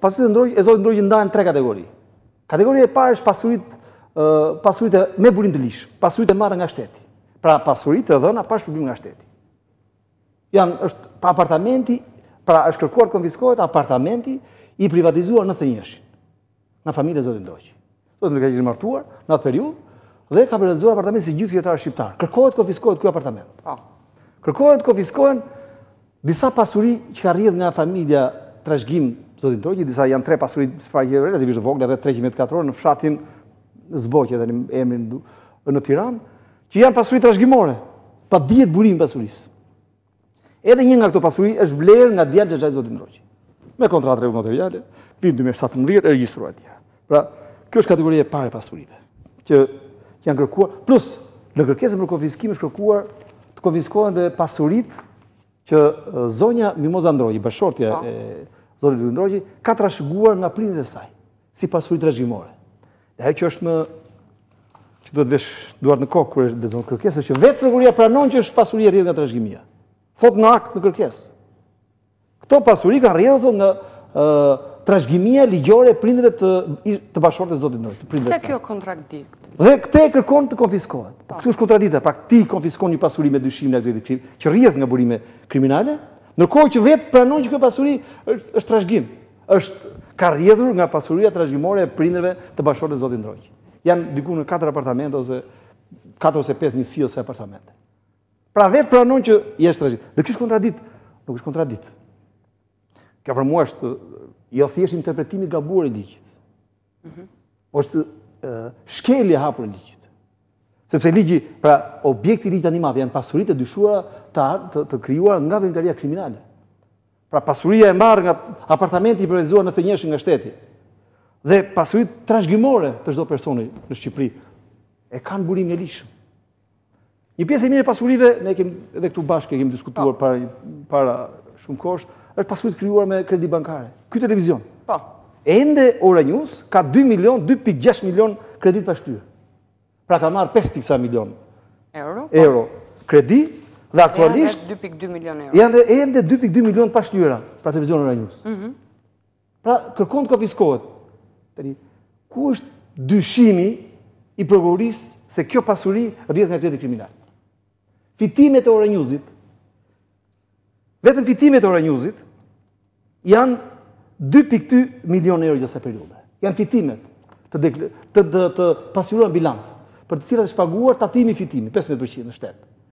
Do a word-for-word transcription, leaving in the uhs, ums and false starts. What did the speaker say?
pasuritë e ndrojë, e zotit ndrojë ndahen në tre kategori. Kategoria e parë është pasuritë uh, pasuritë me burim të lishëm, pasuritë e marrë nga shteti. Pra pasuritë e dhëna pa shpërblim nga shteti. Janë është pa apartamenti, pra është kërkuar të konfiskohet apartamenti i privatizuar në thënjeshin, nga familja e zotit ndrojë. Zotit ndrojë ka qenë martuar në atë periudhë dhe ka privatizuar apartamentin si gjithë fjetarë shqiptar. Kërkohet konfiskohet ky apartament. Po. Kërkohet konfiskohen disa pasuri që ka rrjedhur nga familja trashëgim zotit ndrojë, disa janë tre pasuri sipaqe relativisht vogla, rreth treqind metër katror në fshatin Zboqe tani emrin në Tiranë, që janë pasuri trashëgimore, pa dihet burimi i pasurisë. Edhe një nga këto pasuri është blerë nga djalë Xhaxhaj zotit ndrojë. Me kontratë rregull materiale, vitin dy mijë e shtatëmbëdhjetë e regjistruar etj. Pra, kjo është kategoria e parë e pasurive, që janë kërkuar, plus në kërkesën për konfiskim është kërkuar të konfiskohen dhe pasuritë që zonja Mimoza Ndrojë, bashortja e zotit Ndrojë, ka trashëguar nga prindërit e saj, si pasuri trashëgimore. Dhe ajo që është më që duhet vesh duart në kokë kur është lexon kërkesën, që vetë prokuroria pranon që është pasuri e rrjedhur nga trashëgimia. Thot në akt në kërkesë. Këto pasuri kanë rrjedhur nga uh, trashëgimia ligjore prindërve të, të bashortës së zotit Ndrojë. Pse kjo kontradikt? Dhe këtë e kërkon të konfiskohet. Po këtu është kontradikta, pra ti konfiskon një pasuri me dyshim në aktivitetin krim, që rrjedh nga burime kriminale, ndërkohë që vetë pranon që kjo pasuri është, është trashëgim. Është ka rrjedhur nga pasuria trashëgimore e prindërve të bashortës së zotit Ndrojë. Janë diku në katër apartamente ose katër ose pesë njësi ose apartamente. Pra vetë pranon që është trashëgim. Dhe kjo është kontradikt, nuk është kontradikt. Kjo për mua është jo thjesht interpretimi i gabuar i ligjit. Mm-hmm. Është shkelje hapur e ligjit. Sepse ligji, pra objekti i ligjit tani madh janë pasuritë e dyshuara të, të, të krijuar nga veprimtaria kriminale. Pra pasuria e marrë nga apartamenti i privatizuar në thënjeshin nga shteti. Dhe pasuritë trashëgimore të çdo personi në Shqipëri e kanë burim e lishëm. Një pjesë e mirë e pasurive, ne kemi edhe këtu bashkë kemi diskutuar para para shumë kohësh, është pasuri krijuar me kredi bankare. Ky televizion. Po. Ende Ora News ka dy milion, dy pikë gjashtë milion kredi pa shtyr. Pra ka marrë pesë pikë milion euro. Euro kredi dhe aktualisht dy pikë dy milion euro. Janë ende dy pikë dy milion pa shtyra pra televizionin Ora News. Mhm. Pra kërkon të konfiskohet. Tani ku është dyshimi i prokurorisë se kjo pasuri rrjedh nga aktiviteti kriminal? Fitimet e Ora Newsit, vetëm fitimet e Ora Newsit janë dy pikë dy milion euro gjatë periudhe. Janë fitimet të, të, të, të pasuruar në bilanc, për të cilat është paguar tatimi i fitimit, pesëmbëdhjetë përqind në shtet.